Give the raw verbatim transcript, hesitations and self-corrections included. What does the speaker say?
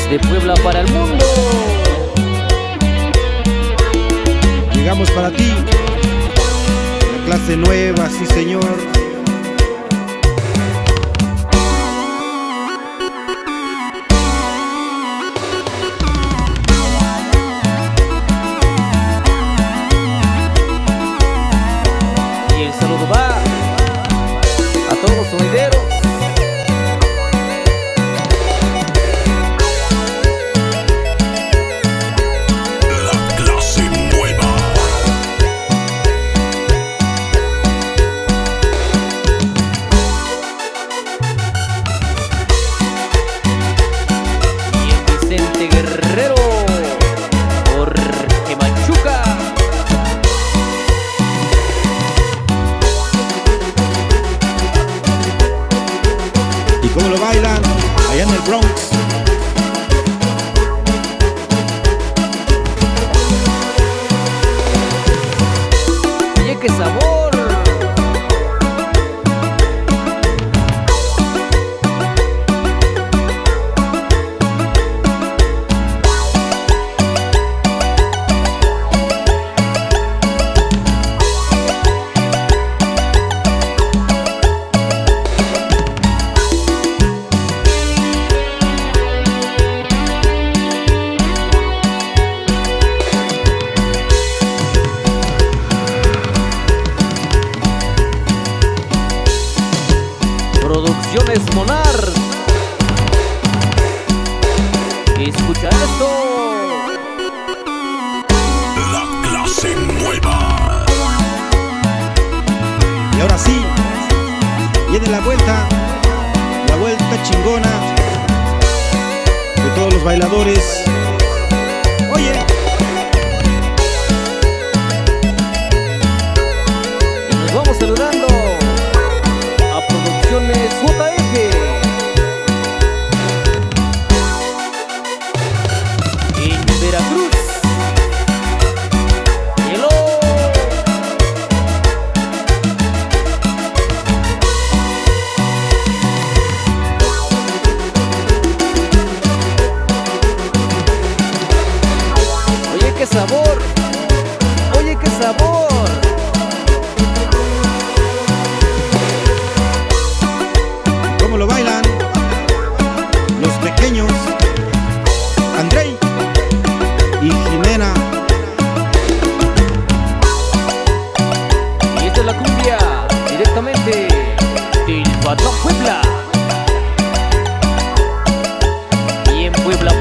Desde Puebla para el mundo. Llegamos para ti, la clase nueva, sí señor. Y el saludo va a todos los sonideros. Guerrero, Jorge Machuca. ¿Y cómo lo bailan allá en el Bronx? Oye, qué sabor. Producciones Monar. Escucha esto. La clase nueva. Y ahora sí, viene la vuelta, la vuelta chingona de todos los bailadores. Oye, Y nos vamos saludando a Producciones J F. En Veracruz. Hello. Oye, qué sabor. Oye, qué sabor. ¿cómo lo bailan los pequeños Andrei y Jimena? Y esta es la cumbia directamente del Patrón Puebla. Y en Puebla